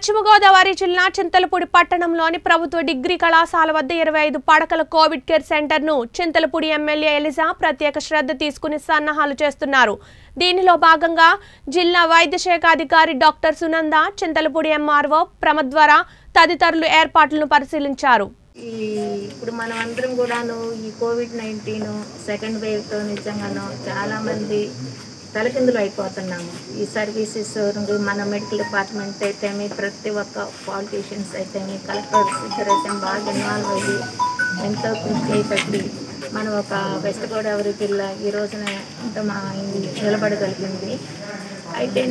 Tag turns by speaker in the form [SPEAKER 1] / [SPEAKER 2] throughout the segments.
[SPEAKER 1] పశ్చిమ గోదావరి జిల్లా చింతలపూడి పట్టణంలోని ప్రభుత్వ డిగ్రీ కళాశాల వద్ద 25 పడకల కోవిడ్ కేర్ సెంటర్ను చింతలపూడి ఎమ్మెల్యే ఎలిజా ప్రత్యేక శ్రద్ధ తీసుకుని సన్నాహాలు చేస్తున్నారు. దీనిలో భాగంగా జిల్లా వైద్య శాఖ అధికారి డాక్టర్ సునంద, చింతలపూడి ఎంఆర్ఓ ప్రమద్వార తదితరులు ఏర్పాట్లను పరిశీలించారు.
[SPEAKER 2] ఇప్పుడు మనం అందరం కూడాను ఈ కోవిడ్-19 సెకండ్ వేవ్తో నిజంగానో చాలామంది తలకిందులు అయిపోతున్నాము. ఈ సర్వీసెస్ మన మెడికల్ డిపార్ట్మెంట్ అయితేమి, ప్రతి ఒక్క పాలిటీషియన్స్ అయితేమి, కలెక్టర్స్ ఇద్దరైతే బాగా ఇన్వాల్వ్ అయ్యి ఎంతో కృషి పెట్టి మనం ఒక వెస్ట్ గోదావరి జిల్లా ఈ రోజున ఎంతో నిలబడగలిగింది. అయితే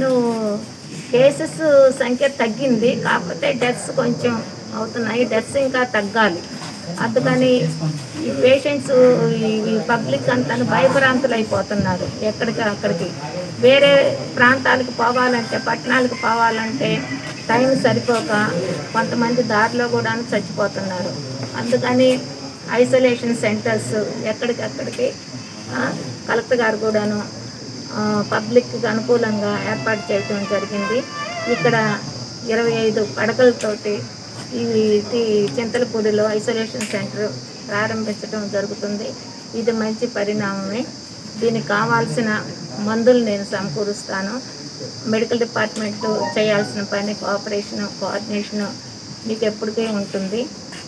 [SPEAKER 2] కేసెస్ సంఖ్య తగ్గింది, కాకపోతే డెత్స్ కొంచెం అవుతున్నాయి. డెత్స్ ఇంకా తగ్గాలి. అందుకని ఈ పేషెంట్స్ ఈ పబ్లిక్ అంతా భయభ్రాంతులు అయిపోతున్నారు. ఎక్కడికి అక్కడికి వేరే ప్రాంతాలకు పోవాలంటే, పట్టణాలకు పోవాలంటే టైం సరిపోక కొంతమంది దారిలో కూడా చచ్చిపోతున్నారు. అందుకని ఐసోలేషన్ సెంటర్స్ ఎక్కడికక్కడికి కలెక్టర్ గారు కూడాను పబ్లిక్కి అనుకూలంగా ఏర్పాటు చేయడం జరిగింది. ఇక్కడ 25 పడకలతోటి ఈ చింతలపూడిలో ఐసోలేషన్ సెంటర్ ప్రారంభించడం జరుగుతుంది. ఇది మంచి పరిణామమే. దీనికి కావాల్సిన మందులు నేను సమకూరుస్తాను. మెడికల్ డిపార్ట్మెంట్ చేయాల్సిన పని కోఆర్డినేషను మీకు ఎప్పటికీ ఉంటుంది.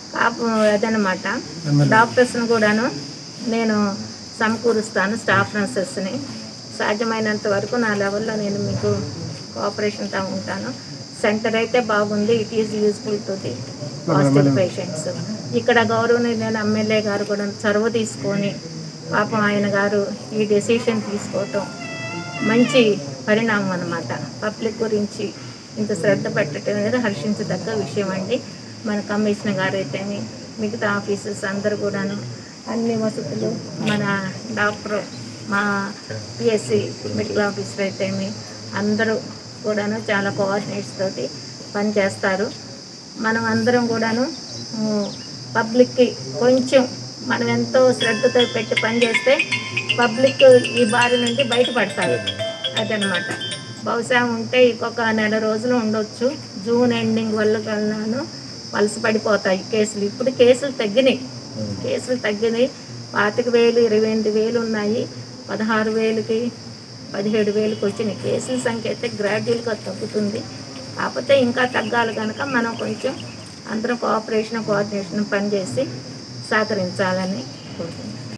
[SPEAKER 2] అదనమాట. డాక్టర్స్ని కూడాను నేను సమకూరుస్తాను, స్టాఫ్ నర్సెస్ని. సాధ్యమైనంత వరకు నా లెవెల్లో నేను మీకు కోఆపరేషన్తో ఉంటాను. సెంటర్ అయితే బాగుంది. It is useful to the positive patients. ఇక్కడ గౌరవనీయులైన ఎమ్మెల్యే గారు కూడా చొరవ తీసుకొని పాపం ఆయన గారు ఈ డెసిషన్ తీసుకోవటం మంచి పరిణామం అన్నమాట. పబ్లిక్ గురించి ఇంత శ్రద్ధ పెట్టడం అనేది హర్షించదగ్గ విషయం అండి. మన కమిషనర్ గారు అయితేమి, మిగతా ఆఫీసర్స్ అందరూ కూడాను అన్ని వసతులు, మన డాక్టర్, మా పిఎస్సి మెడికల్ ఆఫీసర్ అయితేమి అందరూ కూడాను చాలా కోఆర్డినేట్స్ తోటి పనిచేస్తారు. మనం అందరం కూడాను పబ్లిక్కి కొంచెం మనం ఎంతో శ్రద్ధతో పెట్టి పనిచేస్తే పబ్లిక్ ఈ బారి నుండి బయటపడతారు. అదనమాట. బహుశా ఉంటే ఇంకొక నెల రోజులు ఉండొచ్చు. జూన్ ఎండింగ్ వల్ల కన్నాను వలస పడిపోతాయి కేసులు. ఇప్పుడు కేసులు తగ్గినాయి. 25,000, 28,000 ఉన్నాయి. 16,000కి 17,000కి వచ్చినాయి. కేసుల సంఖ్య అయితే గ్రాడ్యువల్గా తగ్గుతుంది. కాకపోతే ఇంకా తగ్గాలి కనుక మనం కొంచెం అందరం కోఆర్డినేషన్ పనిచేసి సహకరించాలని కోరుతున్నాం.